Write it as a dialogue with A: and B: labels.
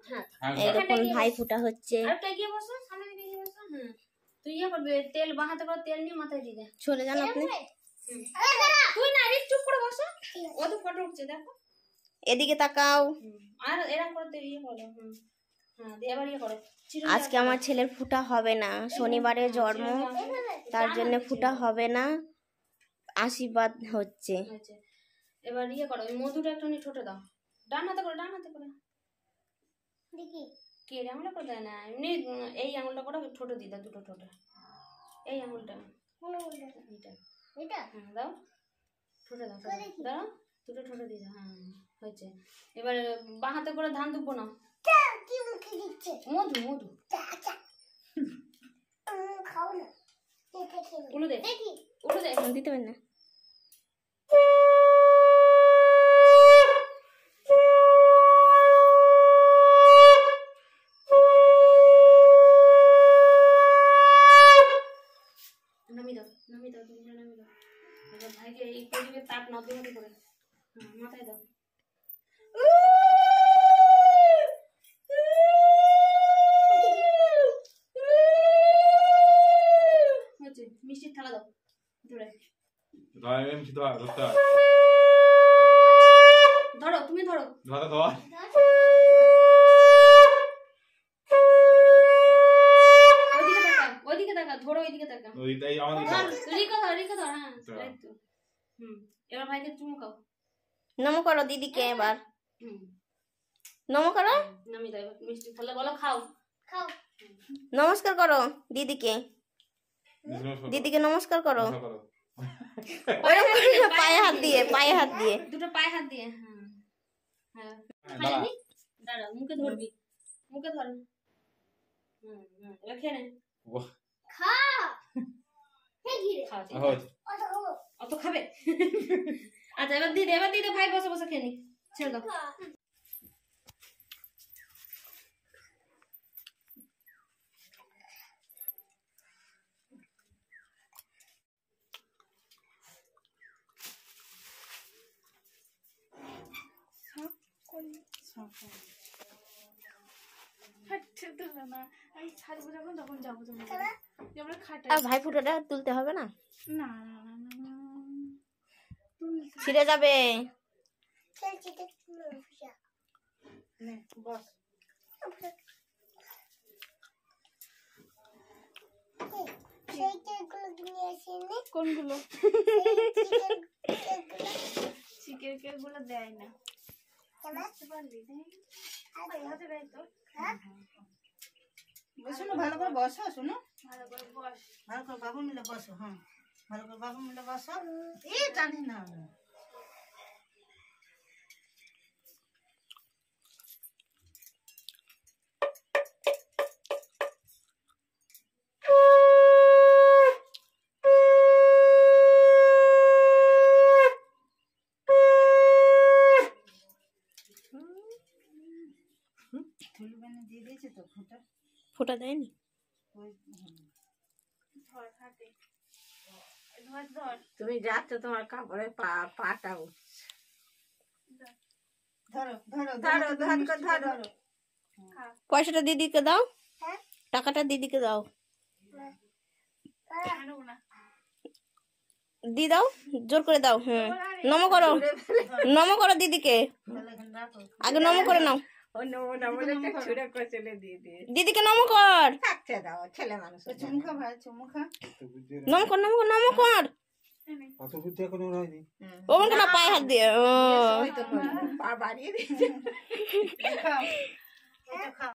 A: এরকম ভাই ফুটা হচ্ছে।
B: তুই ইয়ে করবে, তেল বাহাতে করে তেল নিয়ে মাথায় দিয়ে দে।
A: চলে যান আপনি।
B: তুই না চুপ করে বসো, ও তো ফটো উঠছে দেখো।
A: এদিকে তাকাও।
B: আর এরকম করে ইয়ে করো। হ্যাঁ দিয়ে আবার ইয়ে করো।
A: আজকে আমার ছেলের ফুটা হবে না, শনিবারে জন্ম, তার জন্য ফুটা হবে না, আশীর্বাদ হচ্ছে।
B: এবার ইয়ে করো, ওই মধুটা একটু নিয়ে ঠোঁটে দাও, ডান হাতে করে, ডান হাতে করে। দেখি কে আঙুলটা করে দেয় না, এমনি এই আঙুলটা করে ঠোঁটে দিয়ে দাও, দুটো ঠোঁটে, এই আঙুলটা, এটা হ্যাঁ দাও, ঠোঁটে দাও, দাও দুটো ঠোঁটে দিয়ে দাও। হ্যাঁ হয়েছে। এবার বাঁ হাতে করে ধান দুব্বো না, মধু মধু খাও না, উলু দে, উলু দে,
A: দিতে পারেন না।
B: নামি দাও, নামি দাও, তুমি নামি দাও। এবার ভাইকে এই পরিবেশ তাপ না দিয়ে করে মাথায় দাও। মিষ্টির থালা দাও ধরে, ধরো তুমি ধরো, ওইদিকে তাকা, ধরো ওইদিকে তাকা, রিকা ধর, রিকা ধর। হ্যাঁ এই তো। এবার ভাইকে চুমু খাও,
A: নম করো দিদিকে, এবার নম করো,
B: নামি দাও। মিষ্টি থালা বলো খাও, খাও,
A: নমস্কার করো দিদিকে, দিদিকে নমস্কার করো, পায়ে হাত দিয়ে, পায়ে হাত দিয়ে,
B: দুটো পায়ে হাত দিয়ে। হ্যাঁ হ্যাঁ দাঁড়া, মুখে ধরবি, মুখে ধর। এবার খেয়ে নে, খা, অত খাবে। আচ্ছা এবার দিদি, এবার দিদি ভাই বসে বসে খেয়ে নি, ছেড়ে দাও।
A: ভাই ফুটোটা তুলতে হবে না, ছিঁড়ে যাবে।
C: কোনগুলো চিকেন কেক গুলো দেয় না,
D: শোনো ভালো করে বসো, শোনো ভালো করে বস, ভালো করে বাবু মিলে বসো। হ্যাঁ ভালো করে বাবু মিলে বসো, এই টানি না। দিয়ে দিয়েছে তো ফুটা,
A: ফুটা দেয়নি।
D: তুমি যাচ্ছ তোমার কাপড়ে পাটা উঠছে, ধরো ধরো ধরো ধরো ধরো।
A: পয়সাটা দিদিকে দাও, টাকাটা দিদিকে দাও, দি দাও, জোর করে দাও। নম করো, নম করো দিদিকে, আগে নম করে নাও, দিদিকে নম কর,
D: ছেলে মানুষ চুমুখা ভাই, চুমুখা
A: নম কর, নম কর, নম কর। ও না পায়ে হাত দিয়ে,
D: পা বাড়িয়ে দিচ্ছে।